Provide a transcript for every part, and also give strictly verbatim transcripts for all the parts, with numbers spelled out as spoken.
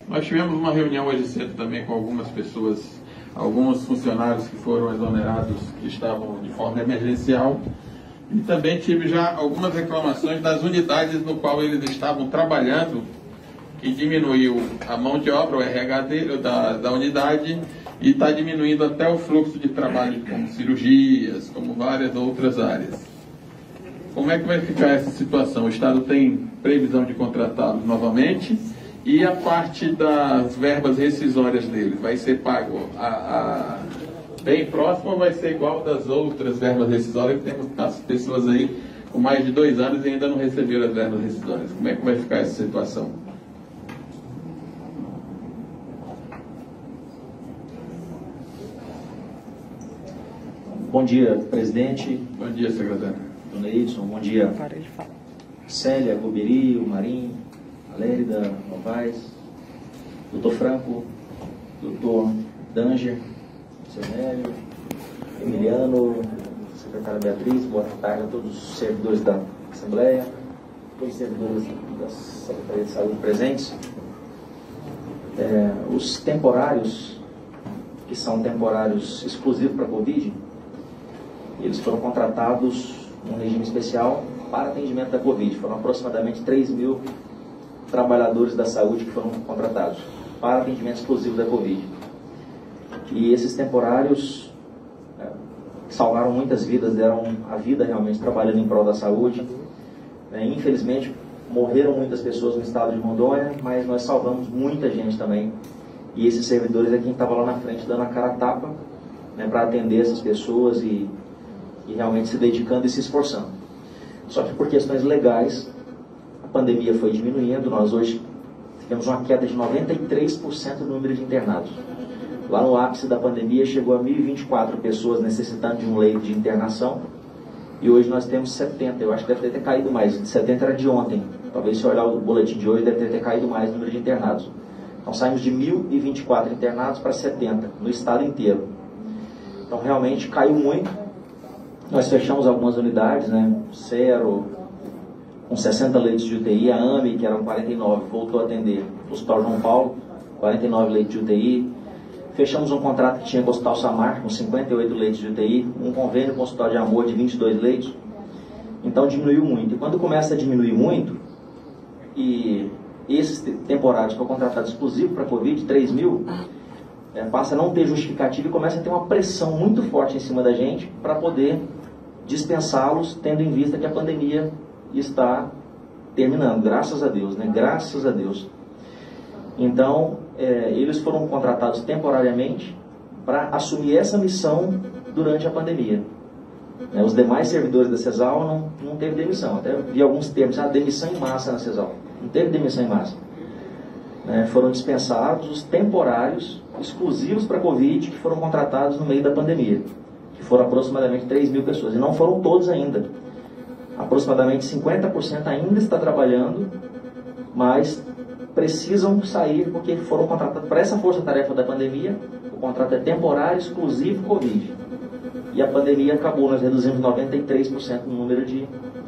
Nós tivemos uma reunião hoje cedo também com algumas pessoas, alguns funcionários que foram exonerados, que estavam de forma emergencial, e também tive já algumas reclamações das unidades no qual eles estavam trabalhando, que diminuiu a mão de obra, o R H dele, da, da unidade, e está diminuindo até o fluxo de trabalho, como cirurgias, como várias outras áreas. Como é que vai ficar essa situação? O Estado tem previsão de contratá-los novamente? E a parte das verbas rescisórias dele, vai ser pago a, a, bem próximo ou vai ser igual das outras verbas rescisórias, que temos as pessoas aí com mais de dois anos e ainda não receberam as verbas rescisórias? Como é que vai ficar essa situação? Bom dia, presidente. Bom dia, secretário. Dona Edson, bom dia. Célia, Goberi, Marim, Lérida, Novaes, doutor Franco, doutor Danger, Senélio, Emiliano, secretária Beatriz, boa tarde a todos os servidores da Assembleia, todos os servidores da Secretaria de Saúde presentes. É, os temporários, que são temporários exclusivos para a Covid, eles foram contratados num regime especial para atendimento da Covid. Foram aproximadamente três mil trabalhadores da saúde que foram contratados para atendimento exclusivo da Covid. E esses temporários é, salvaram muitas vidas, deram a vida realmente trabalhando em prol da saúde. É, infelizmente, morreram muitas pessoas no estado de Rondônia, mas nós salvamos muita gente também. E esses servidores é quem estava lá na frente dando a cara a tapa, né, para atender essas pessoas e, e realmente se dedicando e se esforçando. Só que por questões legais, a pandemia foi diminuindo. Nós hoje tivemos uma queda de noventa e três por cento do número de internados. Lá no ápice da pandemia chegou a mil e vinte e quatro pessoas necessitando de um leito de internação, e hoje nós temos setenta. Eu acho que deve ter caído mais. De setenta era de ontem. Talvez se olhar o boletim de hoje deve ter caído mais o número de internados. Então saímos de mil e vinte e quatro internados para setenta no estado inteiro. Então realmente caiu muito. Nós fechamos algumas unidades, né? Cero, com sessenta leitos de U T I, a AME, que eram quarenta e nove, voltou a atender o Hospital João Paulo, quarenta e nove leitos de U T I. Fechamos um contrato que tinha com o Hospital Samar, com cinquenta e oito leitos de U T I, um convênio com o Hospital de Amor de vinte e dois leitos. Então diminuiu muito. E quando começa a diminuir muito, e esses temporários foram contratados exclusivos para a Covid, três mil, é, passa a não ter justificativa e começa a ter uma pressão muito forte em cima da gente para poder dispensá-los, tendo em vista que a pandemia está terminando, graças a Deus, né? Graças a Deus. Então, é, eles foram contratados temporariamente para assumir essa missão durante a pandemia. É, os demais servidores da CESAL não, não teve demissão. Até vi alguns termos, ah, demissão em massa na CESAL. Não teve demissão em massa. É, foram dispensados os temporários exclusivos para a Covid que foram contratados no meio da pandemia, que foram aproximadamente três mil pessoas. E não foram todos ainda. Aproximadamente cinquenta por cento ainda está trabalhando, mas precisam sair porque foram contratados para essa força-tarefa da pandemia. O contrato é temporário, exclusivo Covid. E a pandemia acabou, nós reduzimos noventa e três por cento no número de,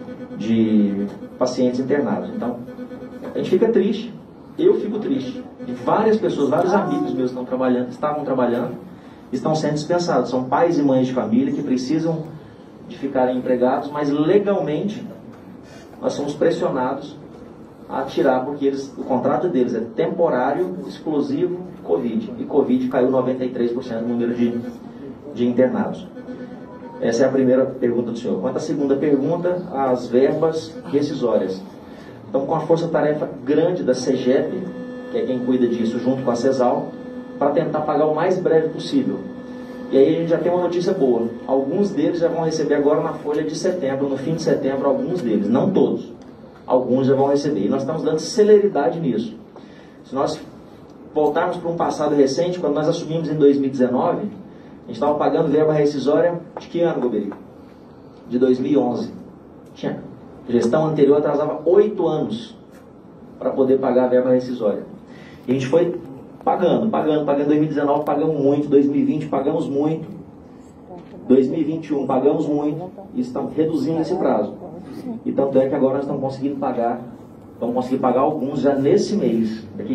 de pacientes internados. Então, a gente fica triste, eu fico triste. E várias pessoas, vários amigos meus estão trabalhando, estavam trabalhando, estão sendo dispensados. São pais e mães de família que precisam de ficarem empregados, mas legalmente nós somos pressionados a tirar, porque eles, o contrato deles é temporário, exclusivo, Covid. E Covid caiu noventa e três por cento no número de, de internados. Essa é a primeira pergunta do senhor. Quanto à segunda pergunta, as verbas rescisórias. Então, com a força-tarefa grande da CEGEP, que é quem cuida disso, junto com a CESAL, para tentar pagar o mais breve possível. E aí a gente já tem uma notícia boa. Alguns deles já vão receber agora na folha de setembro, no fim de setembro, alguns deles, não todos. Alguns já vão receber. E nós estamos dando celeridade nisso. Se nós voltarmos para um passado recente, quando nós assumimos em dois mil e dezenove, a gente estava pagando verba rescisória de que ano, Goberi? De dois mil e onze. Tinha. A gestão anterior atrasava oito anos para poder pagar a verba rescisória. E a gente foi pagando, pagando, pagando. Em dois mil e dezenove pagamos muito, dois mil e vinte pagamos muito, dois mil e vinte e um pagamos muito, e estamos reduzindo esse prazo. E tanto é que agora nós estamos conseguindo pagar, vamos conseguir pagar alguns já nesse mês. Daqui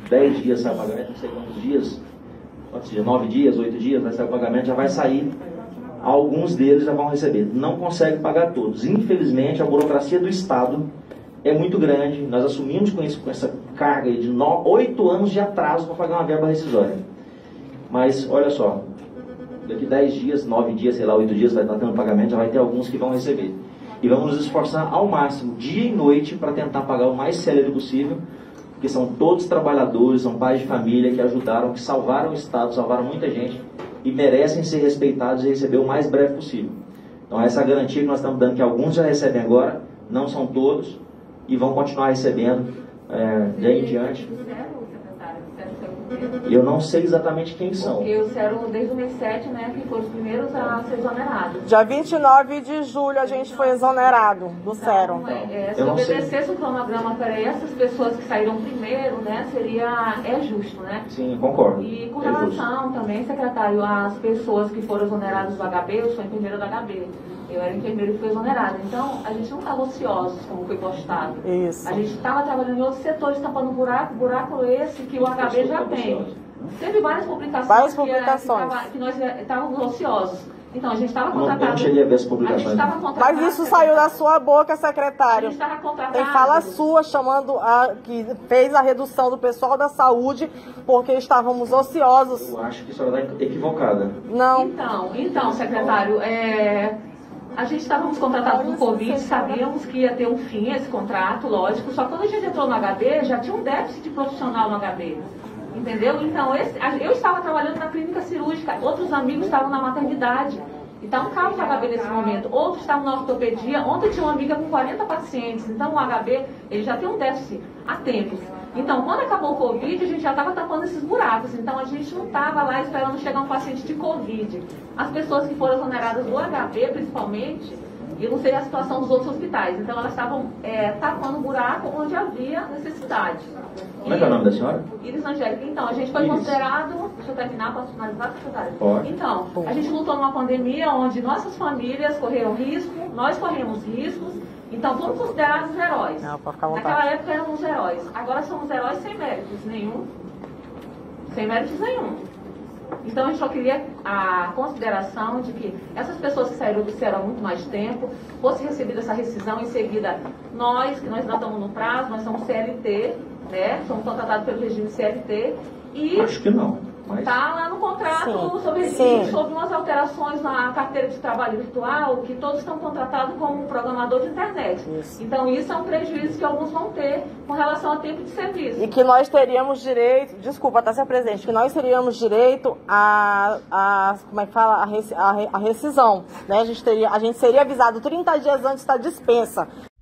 dez dias sai o pagamento, não sei quantos dias, quantos dias, nove dias, oito dias, vai sair o pagamento, já vai sair, alguns deles já vão receber. Não consegue pagar todos. Infelizmente, a burocracia do Estado é muito grande. Nós assumimos com, isso, com essa carga de oito anos de atraso para pagar uma verba rescisória. Mas, olha só, daqui dez dias, nove dias, sei lá, oito dias, vai estar tendo pagamento, já vai ter alguns que vão receber. E vamos nos esforçar ao máximo, dia e noite, para tentar pagar o mais célere possível, porque são todos trabalhadores, são pais de família que ajudaram, que salvaram o Estado, salvaram muita gente e merecem ser respeitados e receber o mais breve possível. Então essa é a garantia que nós estamos dando, que alguns já recebem agora, não são todos, e vão continuar recebendo é, daí em diante. E eu não sei exatamente quem são. Porque o Cero, desde o mês sete, né, que foram os primeiros a ser exonerados. Dia vinte e nove de julho a gente foi exonerado do Cero. Então, é, se obedecesse o cronograma para essas pessoas que saíram primeiro, né, seria, é justo, né? Sim, concordo. E com é relação justo. também, secretário, às pessoas que foram exoneradas do H B, eu sou enfermeira do H B. Eu era enfermeira e fui exonerada. Então, a gente não estava ociosos, como foi postado. Isso. A gente estava trabalhando em outros setores, tampando buraco, buraco esse que o H B já tem. Teve várias publicações, várias que, publicações. Que, tava, que nós estávamos ociosos. Então, a gente estava contratado... Eu não cheguei a ver as publicações. Mas isso saiu da sua boca, secretário. A gente estava contratado... Tem fala sua chamando a... que fez a redução do pessoal da saúde porque estávamos ociosos. Eu acho que a senhora está equivocada. Não. Então, então secretário, é... a gente estávamos contratados no Covid, sabíamos que ia ter um fim esse contrato, lógico, só que quando a gente entrou no H B, já tinha um déficit de profissional no H B, entendeu? Então, esse, eu estava trabalhando na clínica cirúrgica, outros amigos estavam na maternidade, então um caos no H B nesse momento, outros estavam na ortopedia, ontem tinha uma amiga com quarenta pacientes, então o H B, ele já tem um déficit há tempos. Então, quando acabou o Covid, a gente já estava tapando esses buracos. Então, a gente não estava lá esperando chegar um paciente de Covid. As pessoas que foram exoneradas do H B, principalmente, eu não sei a situação dos outros hospitais. Então, elas estavam é, tapando um buraco onde havia necessidade. Como é que é o nome da senhora? Iris Angélica. Então, a gente foi Iris. considerado... Deixa eu terminar, posso finalizar, secretário? Pode. Então, a gente lutou numa pandemia onde nossas famílias correram risco, nós corremos riscos. Então, fomos considerados heróis. Não, pode ficar à vontade. Naquela época éramos heróis. Agora somos heróis sem méritos nenhum. Sem méritos nenhum. Então, a gente só queria a consideração de que essas pessoas que saíram do Cero há muito mais tempo, fosse recebida essa rescisão, em seguida, nós, que nós não estamos no prazo, nós somos C L T, né? Somos contratados pelo regime C L T. E acho que não. está lá no contrato Sim. sobre, Sim. sobre umas alterações na carteira de trabalho virtual, que todos estão contratados como programador de internet. Isso. Então, isso é um prejuízo que alguns vão ter com relação ao tempo de serviço. E que nós teríamos direito, desculpa, tá, ser presente, que nós teríamos direito a, a como é que fala, a, rec, a, a rescisão, né? A gente, teria, a gente seria avisado trinta dias antes da dispensa.